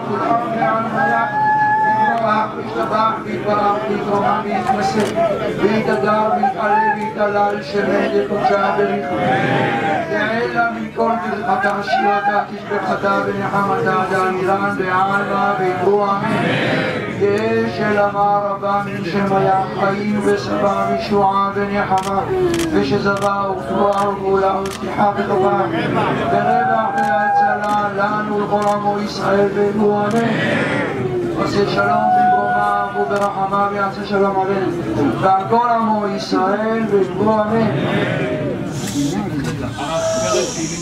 כולם ועל מלאך יתברך וישתבח ויתברך ויתרומם ויתמסד ויתהדר ויתעלה ויתהלל שמת וקודשה בריחה יעלה מכל ברכתה שירתה תשבחתה ונחמתה דאמירן בעלמא ויקרו אמן יהיה שלמה רבה מן שם היה חיים ושבע וישועה ונחמה ושזבה ורפואה וגאולה וסליחה וטובה ורווח והצלה לנו ולכל עמו ישראל ויקרו אמן עושה שלום במרומיו וברחמיו ויעשה שלום עלינו ועל כל עמו ישראל ויקרו אמן